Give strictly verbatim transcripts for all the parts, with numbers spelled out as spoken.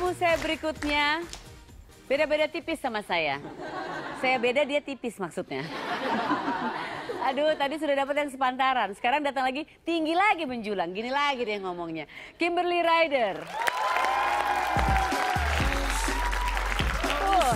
Tamu saya berikutnya beda-beda tipis sama saya. Saya beda, dia tipis maksudnya. Aduh, tadi sudah dapat yang sepantaran. Sekarang datang lagi, tinggi lagi menjulang. Gini lagi dia ngomongnya. Kimberly Ryder. Tuh.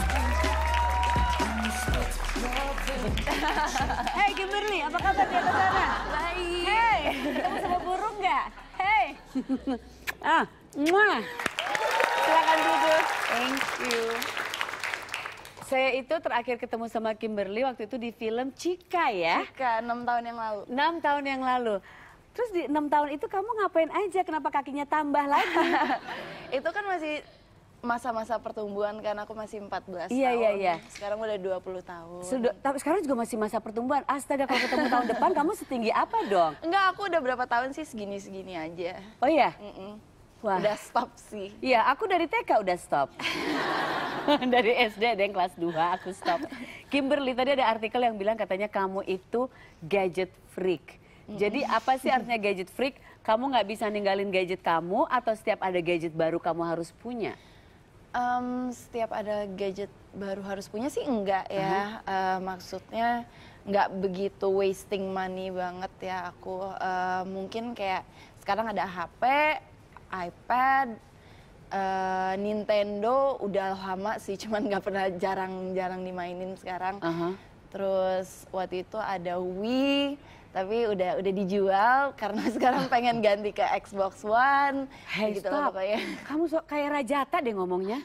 Hey Kimberly, apa kabar di atas sana? Baik. Hey, ketemu sama burung nggak? Hey. Ah, muah. Silakan duduk. Thank you. Saya itu terakhir ketemu sama Kimberly waktu itu di film Cika ya? Cika, enam tahun yang lalu. enam tahun yang lalu. Terus di enam tahun itu kamu ngapain aja? Kenapa kakinya tambah lagi? Itu kan masih masa-masa pertumbuhan kan, aku masih empat belas Iya, tahun. iya, iya. Sekarang udah dua puluh tahun. Sudah, tapi sekarang juga masih masa pertumbuhan. Astaga, kalau ketemu tahun depan kamu setinggi apa dong? Enggak, aku udah berapa tahun sih segini-segini aja. Oh iya? Mm-mm. Wah. Udah stop sih. Iya, aku dari T K udah stop. Dari S D ada yang kelas dua, aku stop. Kimberly, tadi ada artikel yang bilang katanya kamu itu gadget freak. Jadi apa sih artinya gadget freak? Kamu nggak bisa ninggalin gadget kamu atau setiap ada gadget baru kamu harus punya? Um, setiap ada gadget baru harus punya sih enggak ya. Uh-huh. uh, maksudnya nggak begitu wasting money banget ya aku. Uh, mungkin kayak sekarang ada H P, iPad, uh, Nintendo udah lama sih, cuman nggak pernah jarang-jarang dimainin sekarang. Uh-huh. Terus waktu itu ada Wii, tapi udah udah dijual karena sekarang pengen ganti ke Xbox One. Hey, gitu stop. Lah, Kamu so, kayak Rajata deh ngomongnya.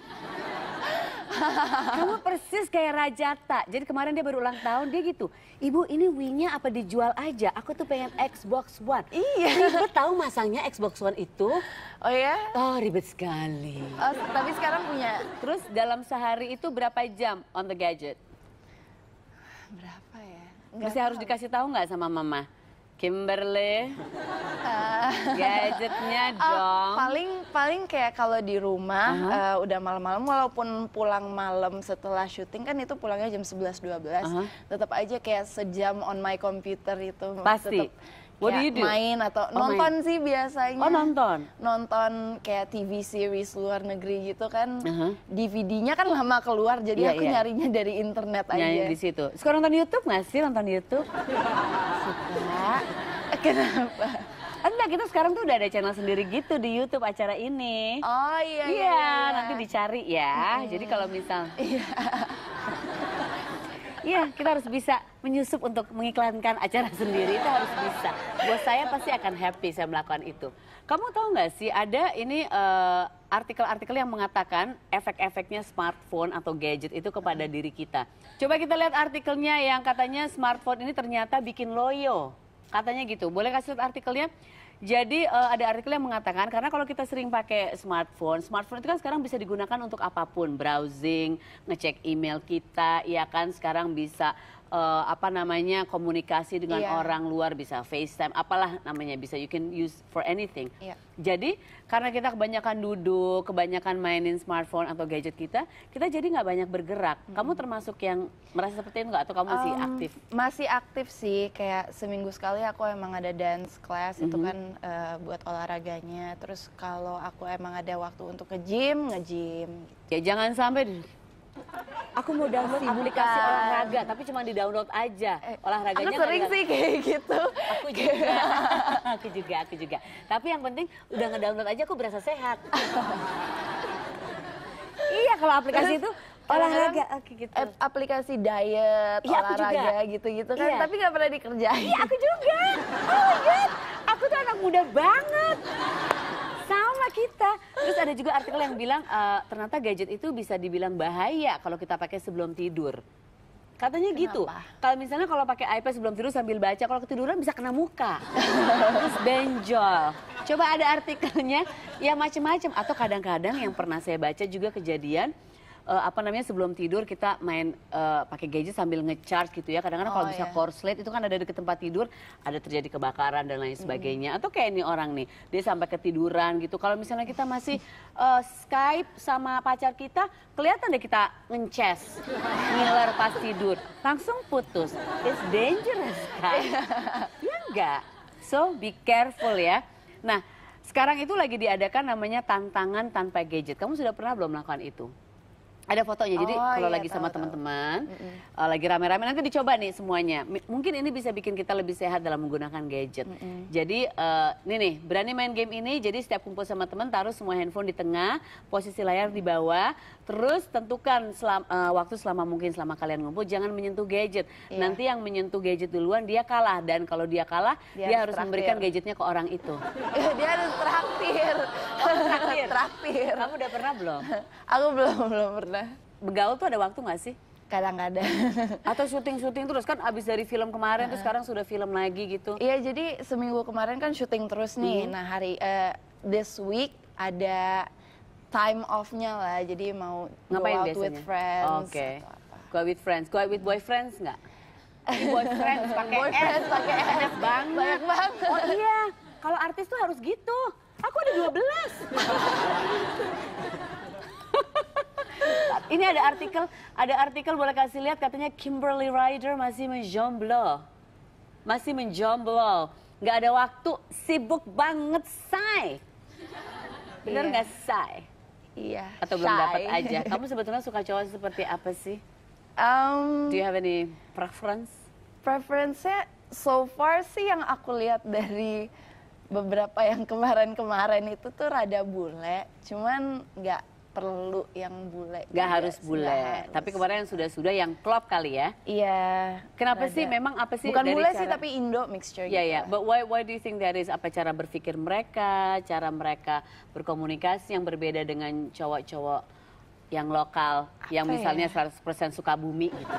Kamu persis kayak Rajata. Jadi kemarin dia baru ulang tahun, dia gitu. Ibu, ini Wii-nya apa dijual aja? Aku tuh pengen Xbox One. Iya. Ribet tahu masangnya Xbox One itu. Oh ya? Oh, ribet sekali. Oh, tapi sekarang punya. Terus dalam sehari itu berapa jam on the gadget? Berapa ya? Mesti harus dikasih tahu nggak sama mama? Kimberly, uh, gadgetnya dong. Uh, paling paling kayak kalau di rumah uh-huh. uh, udah malam-malam, walaupun pulang malam setelah syuting kan itu pulangnya jam sebelas dua belas, uh-huh. tetap aja kayak sejam on my computer itu. Pasti. What do you do? Main atau oh, main. nonton sih biasanya. Oh nonton? Nonton kayak T V series luar negeri gitu kan. Uh-huh. D V D-nya kan lama keluar, jadi yeah, aku yeah. nyarinya dari internet aja. Nyari di situ. Sekarang nonton YouTube nggak sih? Nonton YouTube? Suka. Kenapa? Enggak, kita sekarang tuh udah ada channel sendiri gitu di YouTube acara ini. Oh iya, iya, iya, iya. nanti dicari ya. Hmm. Jadi kalau misal... Iya. Iya, kita harus bisa menyusup untuk mengiklankan acara sendiri, itu harus bisa. Bos saya pasti akan happy saya melakukan itu. Kamu tahu nggak sih, ada ini artikel-artikel uh, yang mengatakan efek-efeknya smartphone atau gadget itu kepada diri kita. Coba kita lihat artikelnya yang katanya smartphone ini ternyata bikin loyo. Katanya gitu, boleh kasih lihat artikelnya? Jadi uh, ada artikel yang mengatakan karena kalau kita sering pakai smartphone, smartphone itu kan sekarang bisa digunakan untuk apapun, browsing, ngecek email kita, ya kan sekarang bisa uh, apa namanya komunikasi dengan yeah. orang luar, bisa FaceTime, apalah namanya, bisa you can use for anything. Yeah. Jadi karena kita kebanyakan duduk, kebanyakan mainin smartphone atau gadget kita, kita jadi nggak banyak bergerak. Hmm. Kamu termasuk yang merasa seperti itu nggak atau kamu masih um, aktif? Masih aktif sih, kayak seminggu sekali aku emang ada dance class, mm-hmm. itu kan uh, buat olahraganya. Terus kalau aku emang ada waktu untuk nge-gym, nge-gym. Gitu. Ya jangan sampai aku mau download aplikasi olahraga, tapi cuma di download aja. Olahraganya aku sering sih kayak gitu. Aku juga, aku juga, aku juga. Tapi yang penting udah ngedownload aja aku berasa sehat. Iya, kalau aplikasi itu olahraga, oke gitu. Aplikasi diet, ya, olahraga gitu-gitu kan, iya. tapi nggak pernah dikerjain. Iya, aku juga. Oh my God, aku tuh anak muda banget. Sama kita. Terus ada juga artikel yang bilang uh, ternyata gadget itu bisa dibilang bahaya kalau kita pakai sebelum tidur. Katanya Kenapa? gitu. Kalau misalnya kalau pakai iPad sebelum tidur sambil baca, kalau ketiduran bisa kena muka. Terus benjol. Coba ada artikelnya, ya macam-macam. Atau kadang-kadang yang pernah saya baca juga kejadian, Uh, apa namanya sebelum tidur kita main uh, pakai gadget sambil nge-charge gitu ya. Kadang-kadang oh, kalau bisa yeah. korslet itu kan ada dekat tempat tidur, ada terjadi kebakaran dan lain sebagainya. Mm. Atau kayak ini orang nih, dia sampai ketiduran gitu. Kalau misalnya kita masih uh, Skype sama pacar kita, kelihatan deh kita nge-chess, ngiler pas tidur, langsung putus. It's dangerous kan? Ya enggak? So be careful ya. Nah, Sekarang itu lagi diadakan namanya tantangan tanpa gadget. Kamu sudah pernah belum melakukan itu? Ada fotonya, jadi Oh, kalau iya, lagi sama tahu, tahu. teman-teman, Mm-mm. uh, lagi rame-rame, nanti dicoba nih semuanya. M- Mungkin ini bisa bikin kita lebih sehat dalam menggunakan gadget. Mm-mm. Jadi, uh, ini nih, berani main game ini, jadi setiap kumpul sama teman, taruh semua handphone di tengah, posisi layar di bawah, terus tentukan selam, uh, waktu selama mungkin selama kalian ngumpul, jangan menyentuh gadget. Iya. Nanti yang menyentuh gadget duluan, dia kalah. Dan kalau dia kalah, Dia dia, harus harus memberikan traktir. gadgetnya ke orang itu. Dia harus traktir. Oh, traktir? Traktir. Kamu udah pernah belum? Aku belum, belum pernah. Begaul tuh ada waktu nggak sih? Kadang-kadang. Atau syuting-syuting terus kan abis dari film kemarin terus sekarang sudah film lagi gitu. Iya, jadi seminggu kemarin kan syuting terus nih. Mhm. Nah, hari eh, this week ada time off-nya lah. Jadi mau go Ngapain out biasanya? with friends. Oke. atau apa. Go out with friends, go out with boyfriends nggak? Ini boyfriends pakai Boyfriends S. pakai S. Banyak banget. Banyak banget. Oh iya, kalau artis tuh harus gitu. Aku ada dua belas. Ini ada artikel, ada artikel boleh kasih lihat katanya Kimberly Ryder masih menjomblo. Masih menjomblo. Nggak ada waktu, sibuk banget, say. Bener Iya. nggak, say? Iya. Atau belum shy. dapat aja? Kamu sebetulnya suka cowok seperti apa sih? Um, Do you have any preference? Preference-nya so far sih yang aku lihat dari beberapa yang kemarin-kemarin itu tuh rada bule. Cuman nggak perlu yang bule. Gak juga harus sih, bule. nggak harus. Tapi kemarin yang sudah-sudah yang klop kali ya. Iya. Kenapa rada. sih? Memang apa sih Bukan dari bule sih cara- tapi Indo mixture Ya gitu. ya, but why why do you think that is? Apa cara berpikir mereka, cara mereka berkomunikasi yang berbeda dengan cowok-cowok yang lokal, yang Apa misalnya ya? seratus persen Sukabumi gitu,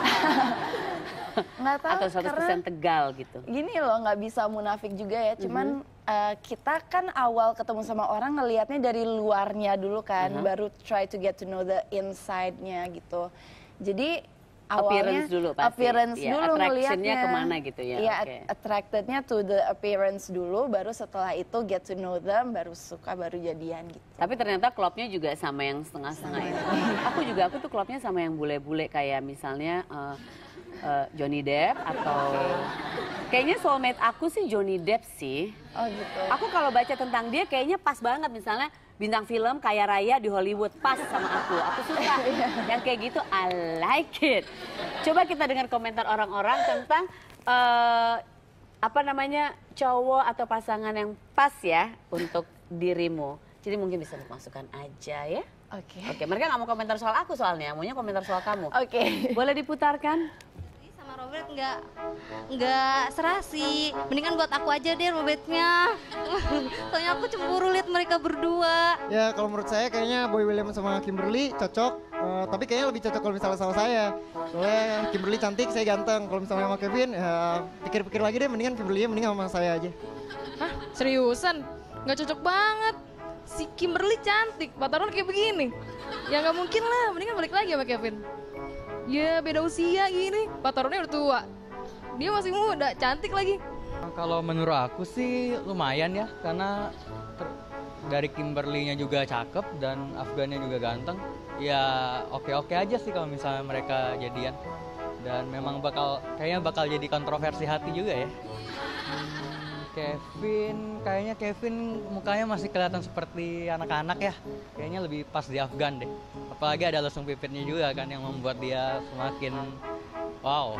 Nggak tahu atau seratus persen karena Tegal gitu. gini loh, nggak bisa munafik juga ya. Cuman Mhm. eh, kita kan awal ketemu sama orang ngelihatnya dari luarnya dulu kan, Mhm. baru try to get to know the inside-nya gitu. Jadi awalnya Appearance dulu pasti. appearance Iya, dulu attraction-nya ngelihatnya. kemana gitu ya, Iya, oke. at- attracted-nya to the appearance dulu, baru setelah itu get to know them, baru suka, baru jadian gitu. Tapi ternyata klopnya juga sama yang setengah-setengah Sama itu. yang- Aku juga, aku tuh klopnya sama yang bule-bule kayak misalnya eh, eh, Johnny Depp atau kayaknya soulmate aku sih Johnny Depp sih. Oh gitu. Aku kalau baca tentang dia kayaknya pas banget, misalnya bintang film kaya raya di Hollywood, pas sama aku. Aku suka yang kayak gitu, I like it. Coba kita dengar komentar orang-orang tentang eh, apa namanya cowok atau pasangan yang pas ya untuk dirimu. Jadi mungkin bisa dimasukkan aja ya. Oke. Oke, mereka nggak mau komentar soal aku soalnya, maunya komentar soal kamu. Oke. Boleh diputarkan? Sama Robert nggak nggak serasi, mendingan buat aku aja deh Robertnya. Soalnya aku cemburu lihat mereka berdua. Ya kalau menurut saya kayaknya Boy William sama Kimberly cocok, eh, tapi kayaknya lebih cocok kalau misalnya sama saya. Soalnya Kimberly cantik, saya ganteng. Kalau misalnya sama Kevin, ya pikir-pikir lagi deh, mendingan Kimberly mending sama saya aja. Hah? Seriusan? Nggak cocok banget. Si Kimberly cantik, Pak Taron kayak begini. Ya nggak mungkin lah, mendingan balik lagi sama Kevin. Ya beda usia gini, Pak Taronnya udah tua. Dia masih muda, cantik lagi. Kalau menurut aku sih lumayan ya, karena ter- dari Kimberly-nya juga cakep dan Afgannya juga ganteng. Ya oke-oke aja sih kalau misalnya mereka jadian. Dan memang bakal, kayaknya bakal jadi kontroversi hati juga ya. Hmm, Kevin, kayaknya Kevin mukanya masih kelihatan seperti anak-anak ya. Kayaknya lebih pas di Afgan deh. Apalagi ada lesung pipitnya juga kan yang membuat dia semakin wow.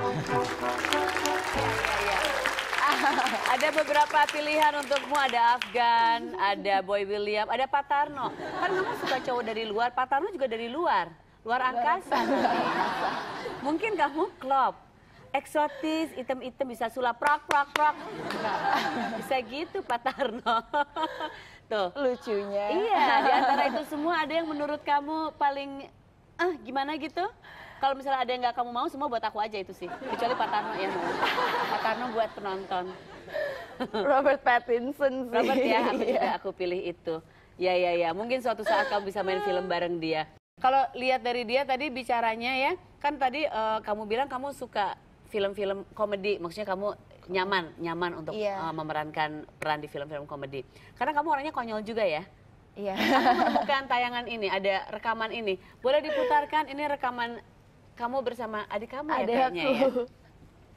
Ada beberapa pilihan untukmu, ada Afgan, ada Boy William, ada Pak Tarno. Kan kamu suka cowok dari luar, Pak Tarno juga dari luar, luar angkasa. Mungkin kamu klop, eksotis, item-item bisa sulap, prak, prak, prak. Bisa gitu Pak Tarno. Tuh. Lucunya. Iya, di antara itu semua ada yang menurut kamu paling, ah gimana gitu? Kalau misalnya ada yang nggak kamu mau, semua buat aku aja itu sih. Kecuali Pak Tarno yang mau. Pak Tarno buat penonton. Robert Pattinson sih. Robert ya, aku juga Iya. aku pilih itu. Ya ya ya, mungkin suatu saat kamu bisa main film bareng dia. Kalau lihat dari dia tadi bicaranya ya, kan tadi eh, kamu bilang kamu suka film-film komedi, maksudnya kamu nyaman, nyaman untuk Iya. eh, memerankan peran di film-film komedi. Karena kamu orangnya konyol juga ya. Iya. Aku menemukan tayangan ini, ada rekaman ini. Boleh diputarkan, ini rekaman kamu bersama adik kamu ya Ada kayaknya ya. aku.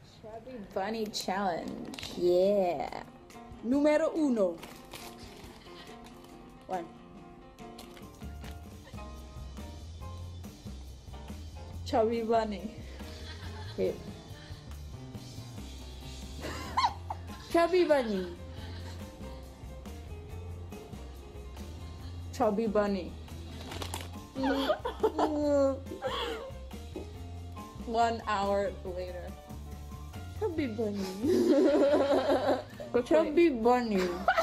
Chubby Bunny Challenge. Yeah. Número uno. One. Chubby bunny. Wait. Chubby bunny. Chubby bunny. One hour later. Chubby bunny. Chubby bunny.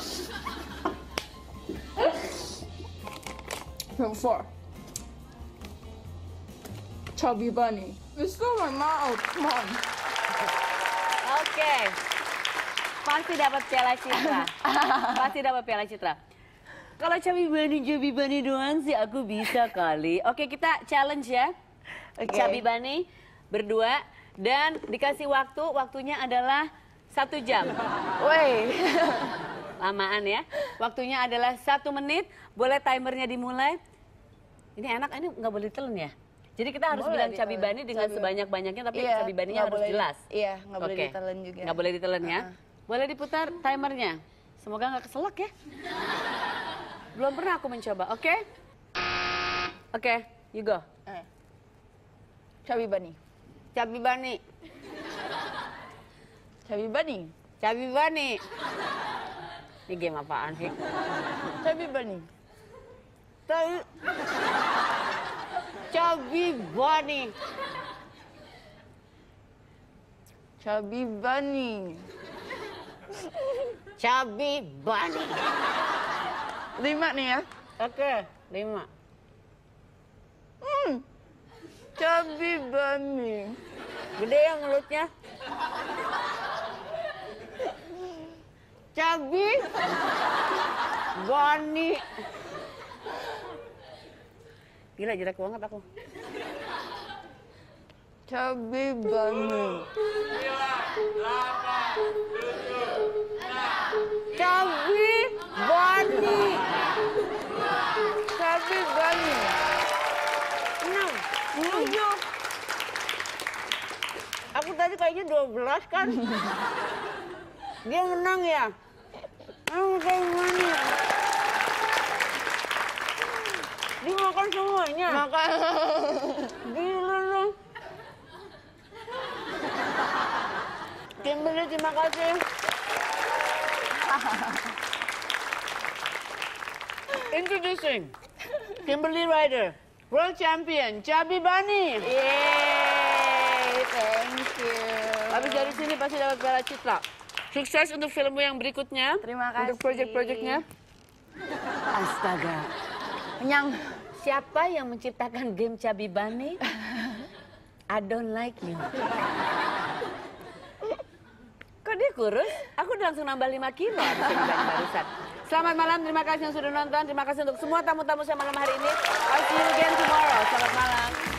Number four. Chubby bunny. It's still my mouth. Come on. Oke. Pasti dapat piala citra. Pasti dapat piala citra. Kalau Chubby bunny, Chubby bunny doang sih aku bisa kali. Oke, kita challenge ya. Oke. Chubby bunny berdua dan dikasih waktu, waktunya adalah satu jam. Woi. Lamaan ya. Waktunya adalah satu menit. Boleh timernya dimulai. Ini enak, ini nggak boleh ditelan ya. Jadi kita harus Boleh bilang ditelan. Chubby bunny dengan Chubby- sebanyak-banyaknya, tapi Iya, Chubby bunny-nya nggak harus boleh di- jelas. iya, nggak boleh Oke. ditelan juga. Nggak boleh ditelan ya. Uh-uh. Boleh diputar timernya. Semoga nggak keselak ya. Belum pernah aku mencoba, oke? Oke, you go. Eh. Chubby bunny. Chubby bunny, Chubby bunny. Chubby bunny. Ini game apaan sih? Chubby bunny. Chubby Chubby bunny. Chubby bunny. Chubby bunny. Lima nih ya. Oke, lima. Hmm. Chubby bunny. Gede ya mulutnya. Chubby bunny. Gila, jelek banget aku. Chubby bunny. Chubby bunny. Chubby bunny. Enam, tujuh. Aku tadi kayaknya dua belas kan. Dia menang ya. Oh, kayak gimana? Dia makan semuanya. Makan. Gila lu. Kimberly, terima kasih. Introducing Kimberly Ryder, World Champion, Chubby bunny. Yeay, thank you. Habis dari sini pasti dapat piala citra. Sukses untuk filmmu yang berikutnya. Terima kasih. Untuk project-projectnya. Astaga. Kenyang. Siapa yang menciptakan game Chubby bunny? I don't like you. Kok dia kurus? Aku udah langsung nambah lima kilo habis ini barusan. Selamat malam, terima kasih yang sudah nonton. Terima kasih untuk semua tamu-tamu saya malam hari ini. I'll see you again tomorrow. Selamat malam.